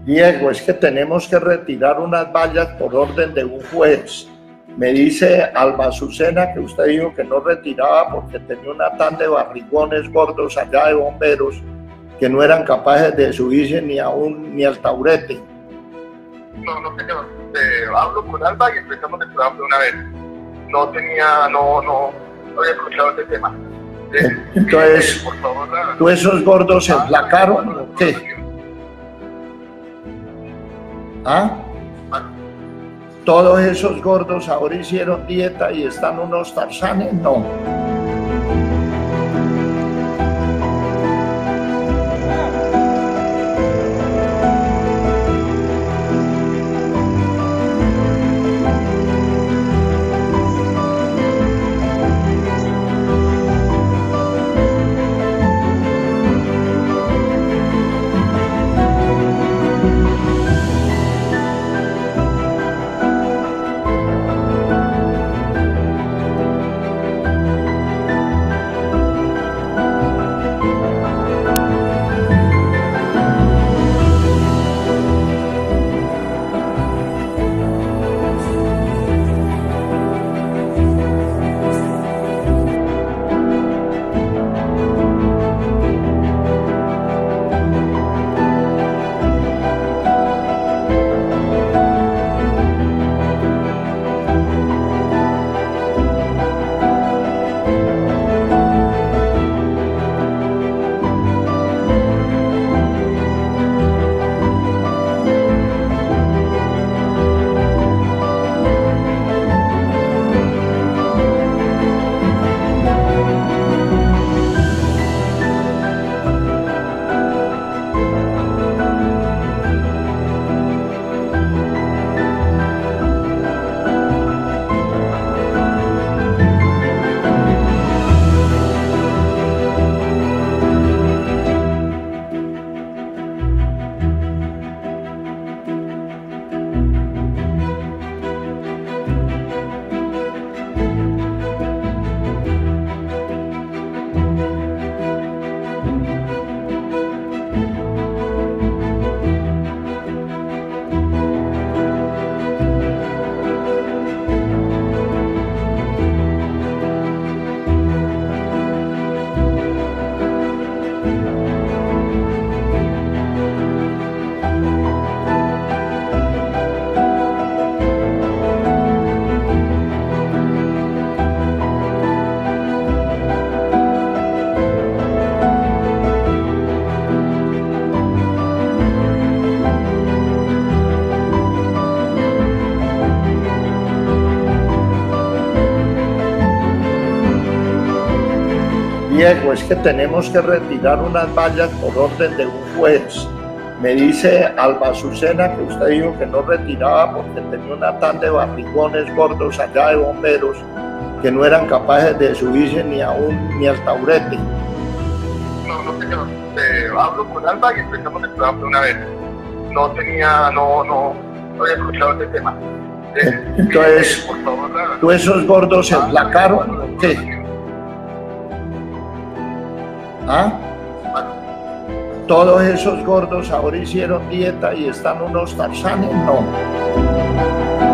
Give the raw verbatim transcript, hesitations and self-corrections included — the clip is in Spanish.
Diego, es que tenemos que retirar unas vallas por orden de un juez. Me dice Alba Azucena que usted dijo que no retiraba porque tenía una tan de barrigones gordos allá de bomberos que no eran capaces de subirse ni a un, ni al taburete. No, no señor, eh, hablo con Alba y empezamos el programa de una vez. No tenía, no, no, no había escuchado este tema. Eh, Entonces, eh, por favor, la... ¿tú esos gordos se emplacaron ah, o qué? ¿Ah? ¿Todos esos gordos ahora hicieron dieta y están unos tarzanes? No. Diego, es que tenemos que retirar unas vallas por orden de un juez. Me dice Alba Azucena que usted dijo que no retiraba porque tenía una tan de barrigones gordos allá de bomberos que no eran capaces de subirse ni a un, ni al taburete. No, no señor, eh, hablo con Alba y empezamos el programa de una vez. No tenía, no, no, no había escuchado este tema. Eh, Entonces, eh, por favor, la... ¿tú esos gordos se emplacaron o qué? ¿Ah? ¿Todos esos gordos ahora hicieron dieta y están unos tarzanes? No.